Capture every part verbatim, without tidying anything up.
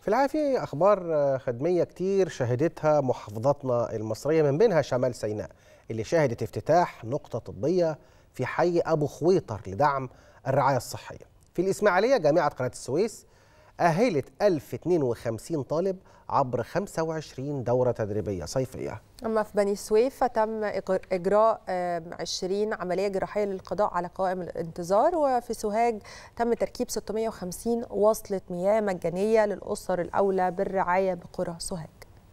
في الحقيقة في أخبار خدمية كتير شهدتها محافظاتنا المصرية، من بينها شمال سيناء اللي شهدت افتتاح نقطة طبية في حي أبو خويطر لدعم الرعاية الصحية. في الإسماعيلية جامعة قناة السويس أهلت ألف واثنين وخمسين طالب عبر خمسة وعشرين دورة تدريبية صيفية. أما في بني سويف فتم إجراء عشرين عملية جراحية للقضاء على قوائم الانتظار، وفي سوهاج تم تركيب ستمائة وخمسين وصلة مياه مجانية للأسر الأولى بالرعاية بقرى سوهاج.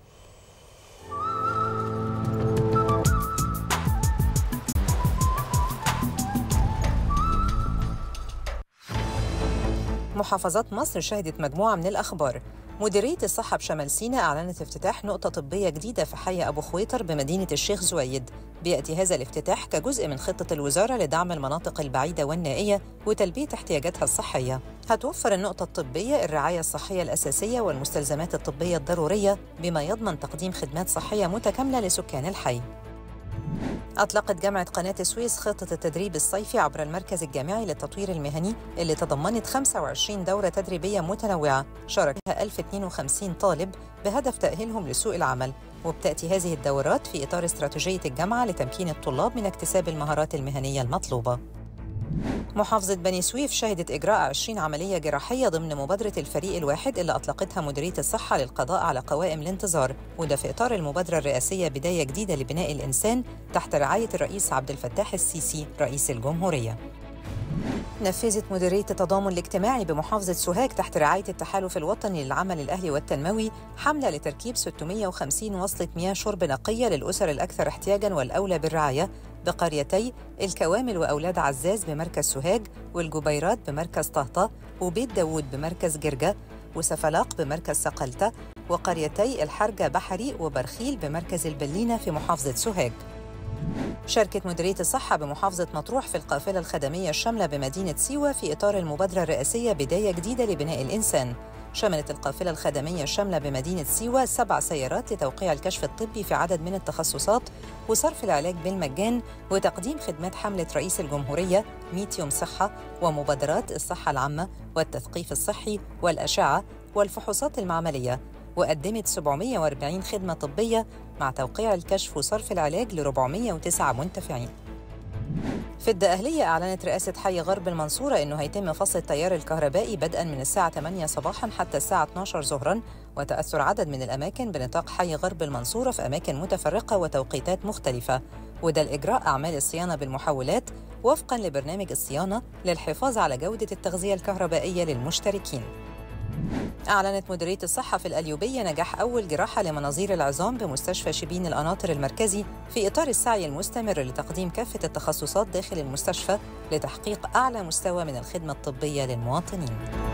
محافظات مصر شهدت مجموعة من الأخبار. مديرية الصحة بشمال سيناء أعلنت افتتاح نقطة طبية جديدة في حي أبو خويطر بمدينة الشيخ زويد. بيأتي هذا الافتتاح كجزء من خطة الوزارة لدعم المناطق البعيدة والنائية وتلبية احتياجاتها الصحية. هتوفر النقطة الطبية الرعاية الصحية الأساسية والمستلزمات الطبية الضرورية، بما يضمن تقديم خدمات صحية متكاملة لسكان الحي. أطلقت جامعة قناة السويس خطة التدريب الصيفي عبر المركز الجامعي للتطوير المهني اللي تضمنت خمسة وعشرين دورة تدريبية متنوعة شارك فيها ألف واثنين وخمسين طالب بهدف تأهيلهم لسوق العمل. وبتأتي هذه الدورات في إطار استراتيجية الجامعة لتمكين الطلاب من اكتساب المهارات المهنية المطلوبة. محافظة بني سويف شهدت إجراء عشرين عملية جراحية ضمن مبادرة الفريق الواحد اللي أطلقتها مديرية الصحة للقضاء على قوائم الانتظار، وده في إطار المبادرة الرئاسية بداية جديدة لبناء الإنسان تحت رعاية الرئيس عبد الفتاح السيسي رئيس الجمهورية. نفذت مديرية التضامن الاجتماعي بمحافظة سوهاج تحت رعاية التحالف الوطني للعمل الأهلي والتنموي حملة لتركيب ستمائة وخمسين وصلة مياه شرب نقية للأسر الأكثر احتياجاً والأولى بالرعاية بقريتي الكوامل وأولاد عزاز بمركز سوهاج، والجبيرات بمركز طهطة، وبيت داوود بمركز جرجة، وسفلاق بمركز سقلتة، وقريتي الحرجة بحري وبرخيل بمركز البلينة في محافظة سوهاج. شاركت مديرية الصحة بمحافظة مطروح في القافلة الخدمية الشاملة بمدينة سيوة في إطار المبادرة الرئاسية بداية جديدة لبناء الإنسان. شملت القافلة الخدمية الشاملة بمدينة سيوة سبع سيارات لتوقيع الكشف الطبي في عدد من التخصصات وصرف العلاج بالمجان وتقديم خدمات حملة رئيس الجمهورية مئة يوم صحة ومبادرات الصحة العامة والتثقيف الصحي والأشعة والفحوصات المعملية، وقدمت سبعمائة وأربعين خدمة طبية مع توقيع الكشف وصرف العلاج ل أربعمائة وتسعة منتفعين. في الدقهلية أعلنت رئاسة حي غرب المنصورة أنه هيتم فصل التيار الكهربائي بدءاً من الساعة ثمانية صباحاً حتى الساعة اثنتي عشرة ظهراً، وتأثر عدد من الأماكن بنطاق حي غرب المنصورة في أماكن متفرقة وتوقيتات مختلفة، وده لإجراء أعمال الصيانة بالمحولات وفقاً لبرنامج الصيانة للحفاظ على جودة التغذية الكهربائية للمشتركين. أعلنت مديرية الصحة في القليوبية نجاح أول جراحة لمناظير العظام بمستشفى شبين القناطر المركزي في إطار السعي المستمر لتقديم كافة التخصصات داخل المستشفى لتحقيق أعلى مستوى من الخدمة الطبية للمواطنين.